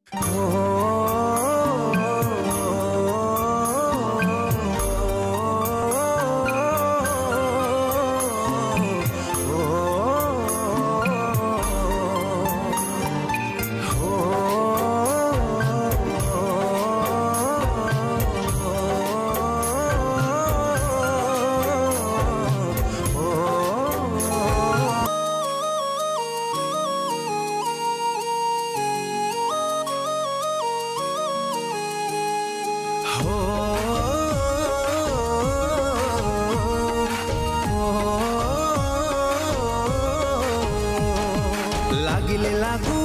लागिले लागू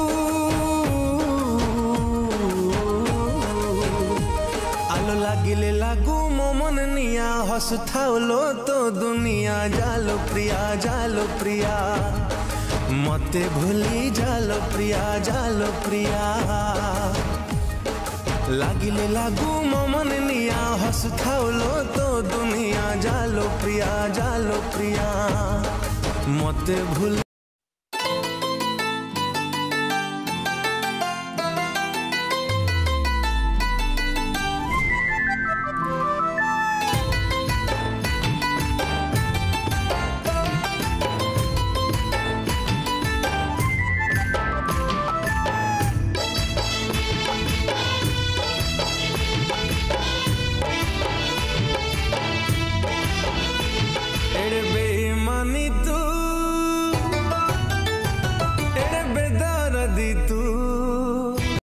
आलो लागिले लागू मो मन निया हसुथाउलो तो दुनिया जालो प्रिया मते भूली जालो प्रिया लागिले लागू मो मन निया हसुथाउलो तो दुनिया जालो प्रिया मते भूली